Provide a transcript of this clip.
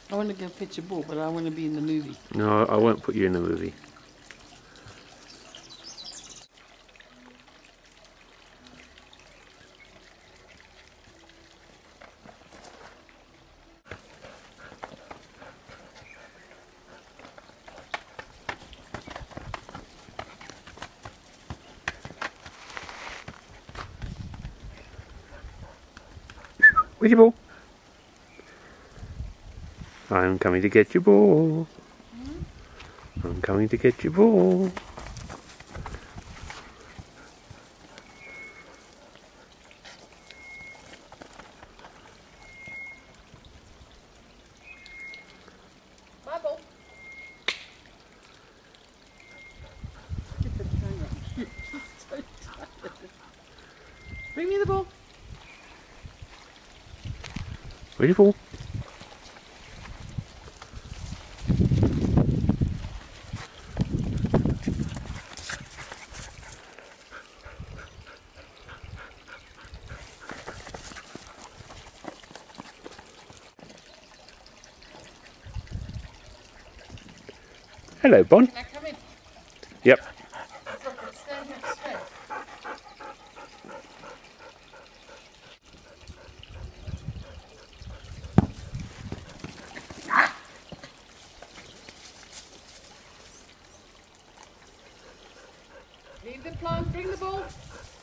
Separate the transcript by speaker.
Speaker 1: I want to go fetch a ball, but I want to be in the movie.
Speaker 2: No, I won't put you in the movie. Where's your ball? I'm coming to get your ball. I'm coming to get your ball.
Speaker 1: My ball. Get the camera. So tired. Bring me the ball.
Speaker 2: Where's your ball? Hello, Bon.
Speaker 1: Can I come in?
Speaker 2: Yep.
Speaker 1: Look, it's standing up straight. Leave the plant, bring the ball.